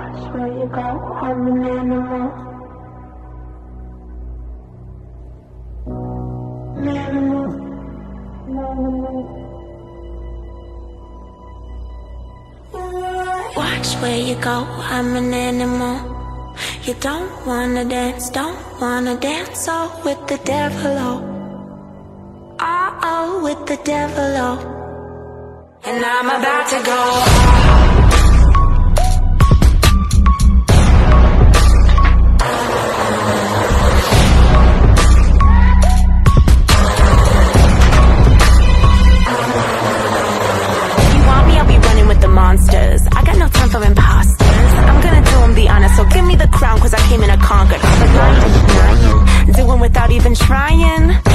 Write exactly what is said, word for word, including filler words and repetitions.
Where you go, I'm an animal. An animal. An animal. Watch where you go, I'm an animal. You don't wanna dance, don't wanna dance, oh, with the devil, oh. Oh, oh, with the devil, oh. And I'm about to go. Monsters, I got no time for imposters. I'm gonna do them the honor, so give me the crown, cause I came in a conquered. I'm a lion, doing without even trying.